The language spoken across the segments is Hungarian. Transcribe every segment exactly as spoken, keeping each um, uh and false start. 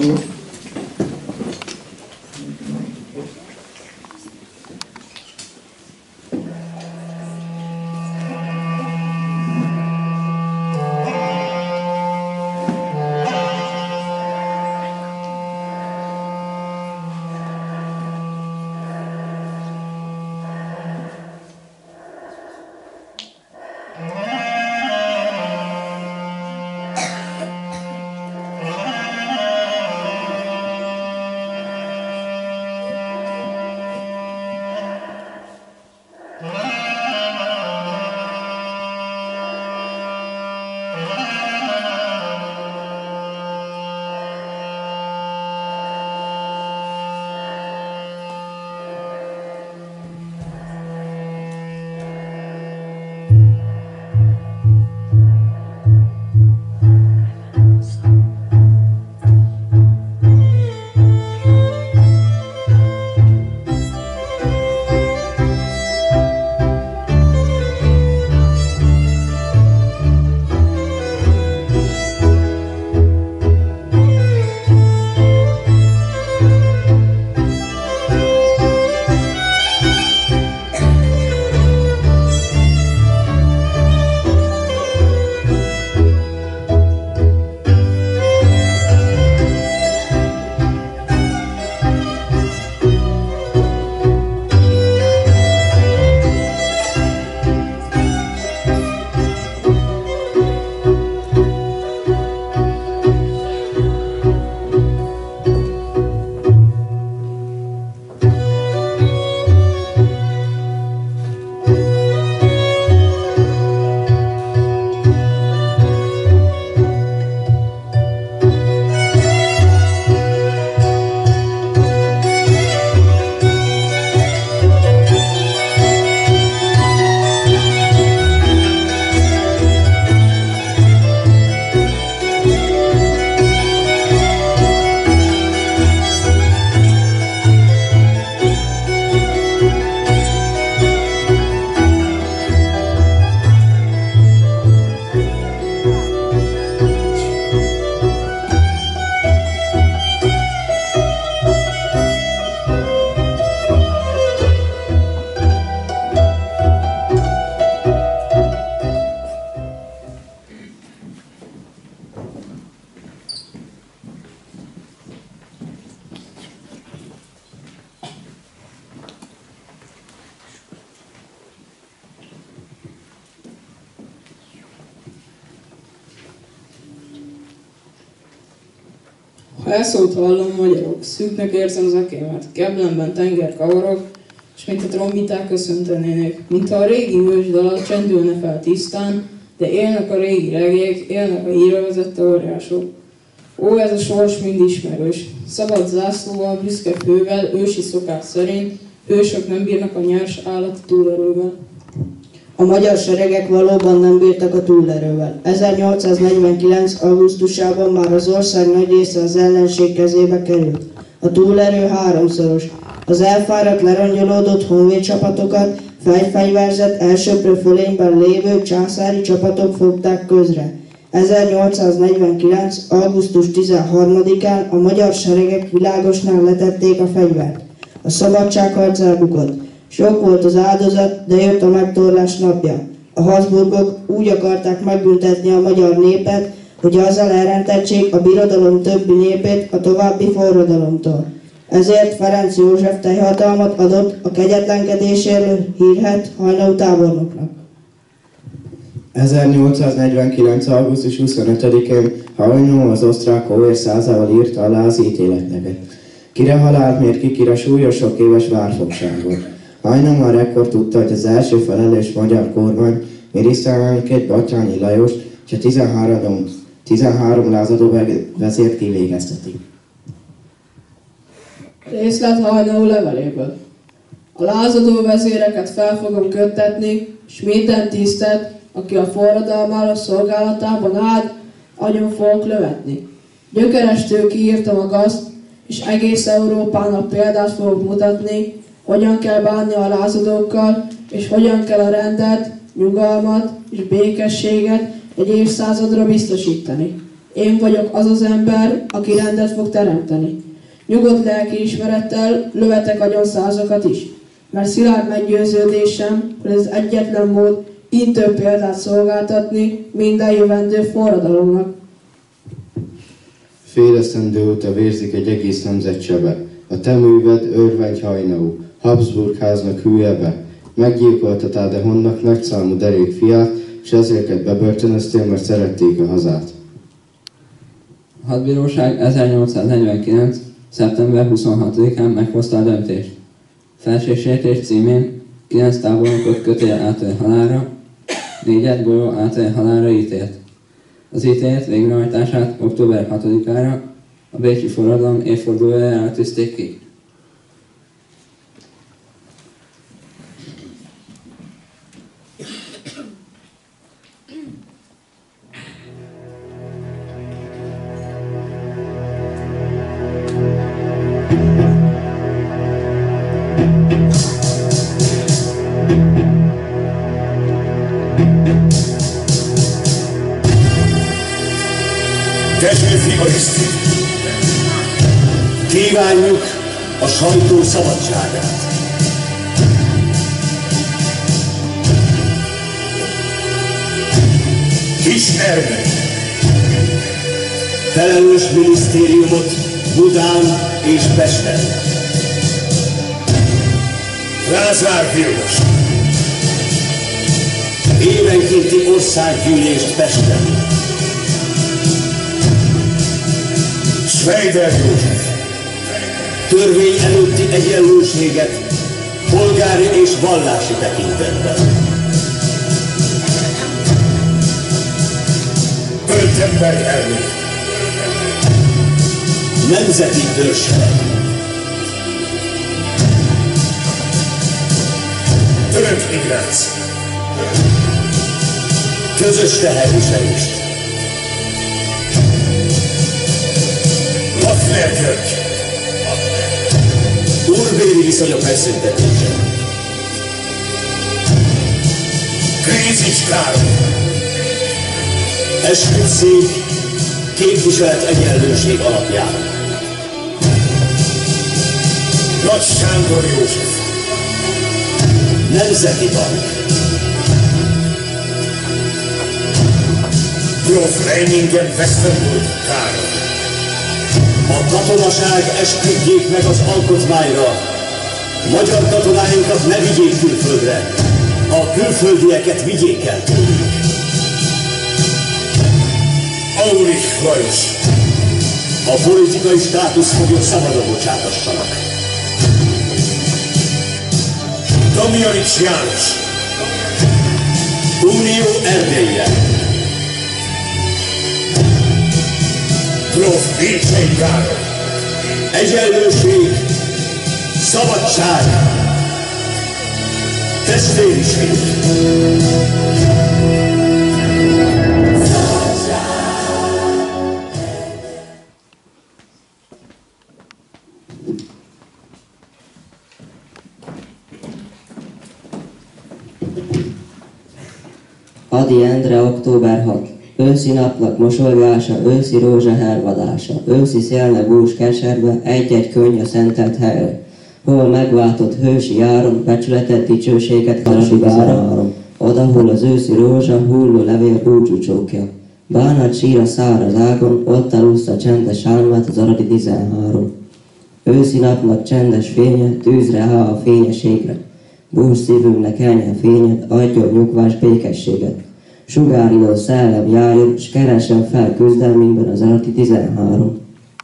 Ha elszót hallom, magyarok, szűknek érzem az ekémet, keblemben tenger kavarog, és mint a trombiták köszöntenének, mintha a régi hősdala csendülne fel tisztán, de élnek a régi regék, élnek a hírrevezett teóriások. Ó, ez a sors mind ismerős. Szabad zászlóval, büszke fővel, ősi szokás szerint, ősök nem bírnak a nyers állati túlerővel. A magyar seregek valóban nem bírtak a túlerővel. ezernyolcszáznegyvenkilenc. augusztusában már az ország nagy része az ellenség kezébe került. A túlerő háromszoros. Az elfáradt, lerongyolódott honvédcsapatokat fejfegyverzett, elsöprő fölényben lévő császári csapatok fogták közre. ezernyolcszáznegyvenkilenc. augusztus tizenharmadikán a magyar seregek világosnál letették a fegyvert. A szabadságharc elbukott. Sok volt az áldozat, de jött a megtorlás napja. A Habsburgok úgy akarták megbüntetni a magyar népet, hogy azzal elrentetsék a birodalom többi népét a további forradalomtól. Ezért Ferenc József teljhatalmat adott a kegyetlenkedésért hírhedt Haynau tábornoknak. ezernyolcszáznegyvenkilenc. augusztus huszonötödikén Haynau az osztrák hóér százával írta alá az ítéletleget. Kire halált mért ki, kire súlyos sok éves várfogságot. Haynau már ekkor tudta, hogy az első felelős magyar kormány miniszterelnökét, Batthyány Lajos és a tizenhárom, tizenhárom lázadó vezért kivégezteti. Részlet Haynau leveléből. A lázadó vezéreket fel fogom köttetni, s minden tisztet, aki a forradalmára szolgálatában áll, agyon fogok lövetni. Gyökerestől kiírtam a gazt, és egész Európának példát fogok mutatni, hogyan kell bánni a lázadókkal, és hogyan kell a rendet, nyugalmat és békességet egy évszázadra biztosítani. Én vagyok az az ember, aki rendet fog teremteni. Nyugodt lelkiismerettel lövetek agyon százakat is, mert szilárd meggyőződésem, hogy ez egyetlen mód intő példát szolgáltatni minden jövendő forradalomnak. Fél esztendő óta vérzik egy egész nemzet sebe. A te műved örvengy hajnaú, Habsburg háznak hülyebe. Meggyilkoltatál de honnak nagyszámú derék fiát, és ezért bebörtönöztél, mert szerették a hazát. A hadbíróság ezernyolcszáznegyvenkilenc. szeptember huszonhatodikán meghozta a döntést. Felségsértés címén kilenc tábornokot kötél átél halálra, négyet golyó átél halálra ítélt. Az ítélet végrehajtását október hatodikára a bécsi forradalom évfordulójára tűzték ki. Dezsőfi Ariszti, kívánjuk a sajtó szabadságát. Kis Ernő, felelős minisztériumot Budán és Pesten. Lázár Vilmos, évenkénti országgyűlést Pesten. Schreider József, törvény előtti egyenlőséget polgári és vallási tekintetben. Öltemberg Ervin, nemzeti őrsereg. Török Ignác, közös teherviselést. Lafner György, úrbéri viszonyok megszüntetése. Krízics Károly, esküdtszék, képviselet egyenlőség alapján. Nagy Sándor József, Nemzeti Bank. Gróf Reiningen-Westerburg Károly, a katonaság esküdjék meg az alkotmányra. Magyar katonáinkat ne vigyék külföldre, a külföldieket vigyék el tőlük. Aurich Lajos, a politikai státuszfoglyok szabadon bocsátassanak. Damjanics János, Unió Erdélye. Gróf Bécsei Károly, egyenlőség, szabadság, testvériség. Ady Endre, október hatodika. Őszi naplak mosolygása, őszi rózsa hervadása, őszi szélne bús keserve, egy-egy könny a szentelt helyre. Hol megváltott hősi járon, becsületett dicsőséget karasigára, odahol az őszi rózsa, hulló levél búcsúcsókja. Bánat sír a száraz ágon, ott alussza csendes álmát az aradi tizenhárom. Őszi napnak csendes fénye, tűzre há a fényességre. Bús szívünknek enyhe fényet, adjon nyugvás békességet. Sugáridó szellem járjon, s keressen fel küzdelmünkben az aradi tizenhárom.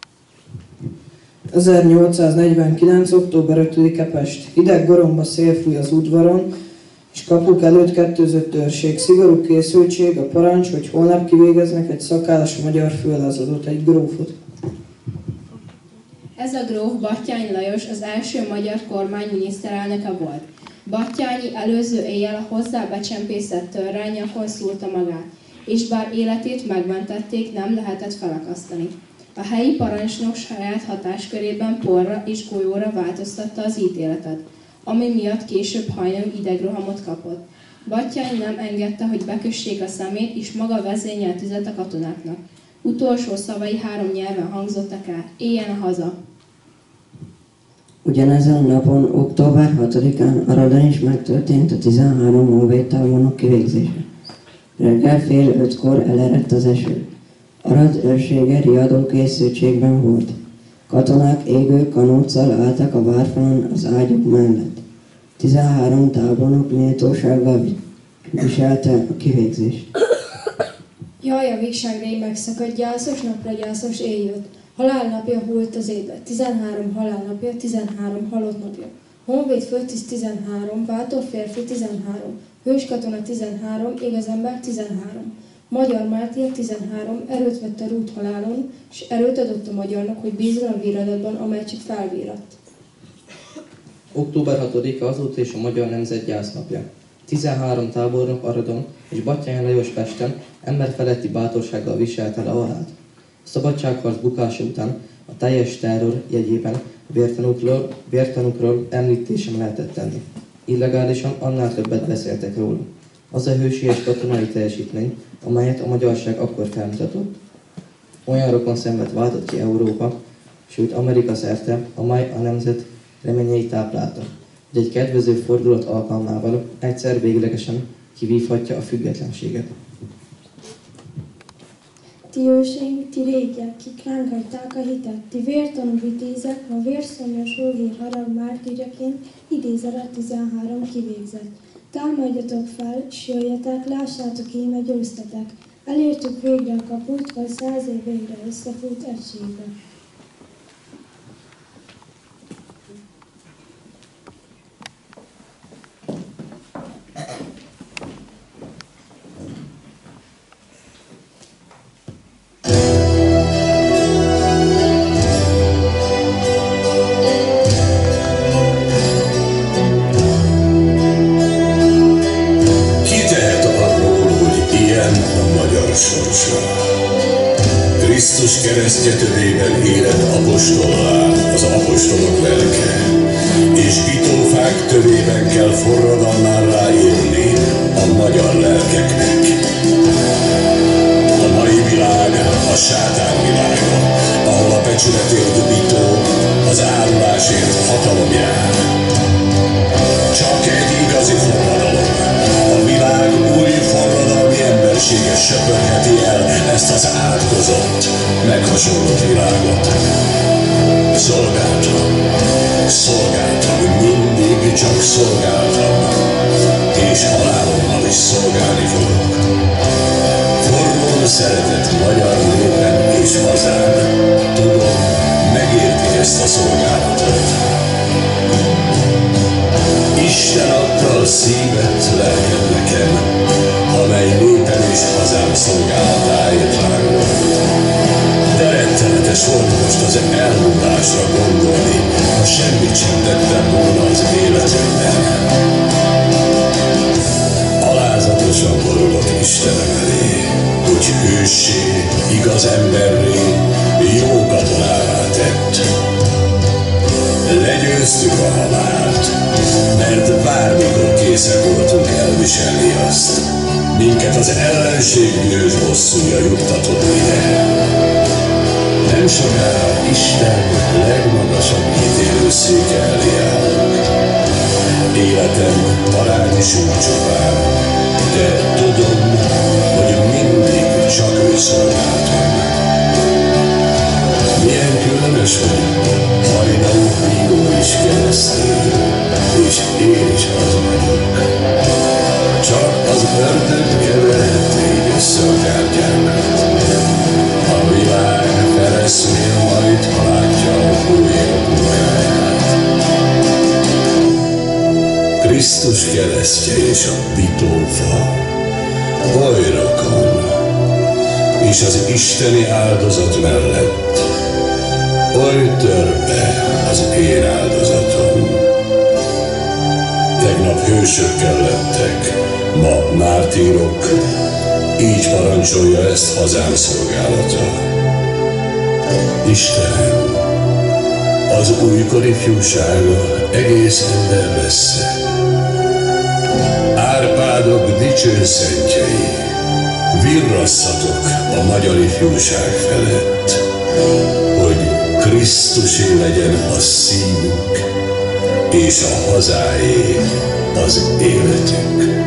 ezernyolcszáznegyvenkilenc. október ötödike. Pest. Hideg goromba szél fúj az udvaron, és kapuk előtt kettőzött őrség. Szigorú készültség, a parancs, hogy holnap kivégeznek egy szakállas magyar főlázadót, egy grófot. Ez a gróf Batthyány Lajos az első magyar kormány miniszterelnöke volt. Batthyányi előző éjjel a hozzá becsempészett törrányakon szúrta magát, és bár életét megmentették, nem lehetett felakasztani. A helyi parancsnok saját hatáskörében porra és golyóra változtatta az ítéletet, ami miatt később hajnalú idegrohamot kapott. Batthyány nem engedte, hogy bekössék a szemét, és maga vezényelt tüzet a katonáknak. Utolsó szavai három nyelven hangzottak el. Éljen haza! Ugyanezen a napon, október hatodikán Aradon is megtörtént a tizenhárom honvédtábornok kivégzése. Reggel fél ötkor elerett az eső. Arad őrsége riadó készültségben volt. Katonák égő kanóccal álltak a várfalon az ágyuk mellett. Tizenhárom tábornok méltósággal viselte a kivégzést. Jaj, a végság rég megszakadt, gyászos napra gyászos éj jött. Halálnapja hult az égbe, tizenhárom halálnapja, tizenhárom halott napja. Honvéd földtiszt tizenhárom, bátor férfi tizenhárom, hős katona tizenhárom, igaz ember tizenhárom. Magyar mártír tizenhárom, erőt vett a rút halálon, és erőt adott a magyarnak, hogy bízzon a víradatban, amely csak felvíratt. október hatodika azóta is a magyar nemzet gyásznapja. tizenhárom tábornok Aradon és Batthyány Lajos Pesten emberfeletti bátorsággal viselte le a halált. A szabadságharc bukása után a teljes terror jegyében vértanúkról, vértanúkról említés sem lehetett tenni. Illegálisan annál többet beszéltek róla. Az a hősies katonai teljesítmény, amelyet a magyarság akkor felmutatott. Olyan rokon szenvet váltott ki Európa, sőt Amerika szerte, amely a nemzet reményeit táplálta, hogy egy kedvező fordulat alkalmával egyszer véglegesen kivívhatja a függetlenséget. Ti őseink, ti régiek, kik ránk hagyták a hitet, ti vértanú vitézek, a vérszomjas hóhér harag mártírjaként idézel a tizenhárom kivégzett. Támadjatok fel, s jöjjetek, lássátok, íme győztetek. Elértük végre a kaput, vagy száz év végre összefut egységbe. Krisztus keresztje tövében élet apostollá az apostolok lelke, és bitófák tövében kell forradalmárrá élni a magyar lelkeknek. A mai világ a sátán világa, ahol a becsületért bitó az árulásért hatalom jár. Csak egy igazi forradalom, a világ új forradalmi embersége söpörheti el ezt az átkozott, meghasonlott világot. Szolgáltam, szolgáltam, mindig csak szolgáltam, és halálommal is szolgálni fogok. Forrón szeretett magyar népen és hazám, tudom, megérti ezt a szolgálatot. Isten adta a szívet, lelket nekem, amely népen és hazám szolgálatáért lángolt. De rettenetes volt most az elmúlásra gondolni, ha semmit sem tettem volna az életemben. Alázatosan borulok Istenem elé, hogy hőssé, igaz emberré, jó katonává tett. Legyőztük a halált, mert bármikor készek voltunk elviselni azt. Minket az ellenség bűnös bosszúja juttatott ide. Nem sokára Isten legmagasabb ítélőszéke elé állunk. Életem parányi súlycsopár, de tudom, hogy mindig csak ő szolgáltam. Milyen különös, hogy majdnem hívó is keresztény, és én is az vagyok. Csak az ördög keverhet még össze a kártyákat. A világ feleszmél majd, ha látja a újér munkáját. Krisztus keresztje és a bitófa, oly rokon, és az isteni áldozat mellett oly törpe az én áldozatom. Tegnap hősökkel lettek, ma mártírok, így parancsolja ezt hazám szolgálata. Istenem, az újkor ifjúsága egész ember messze. Árpádok dicső szentjei, Virrasszatok a magyar ifjúság felett, hogy Krisztusé legyen a szívünk, és a hazáé az életünk.